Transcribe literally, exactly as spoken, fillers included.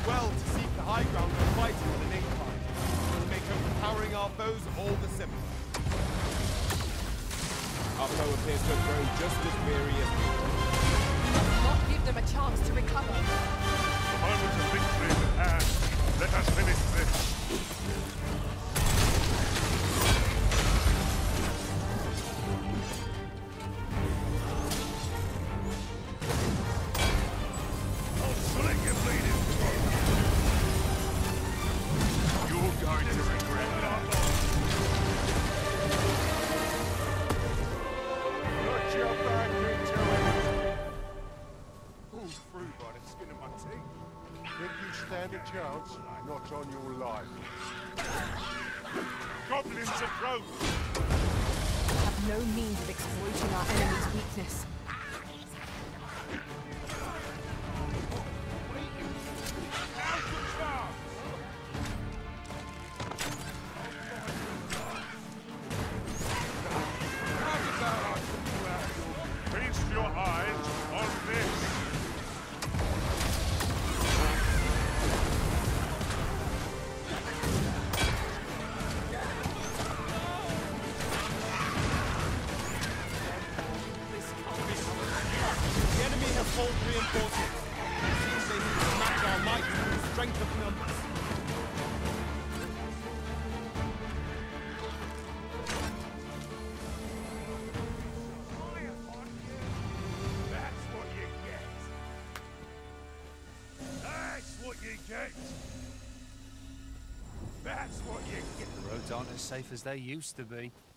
well to seek the high ground and fighting on an incline. It'll make overpowering our foes all the simpler. Our foe appears to have grown just as weary as we. Not give them a chance to recover. The moment of victory is at hand. Let us finish this. Chance, not on your life. Goblins approach! Have no means of exploiting our enemy's weakness. Feast your eyes on this! Hold reinforcements. It seems they need to match our might with the strength of numbers. That's what you get. That's what you get. That's what you get. The roads aren't as safe as they used to be.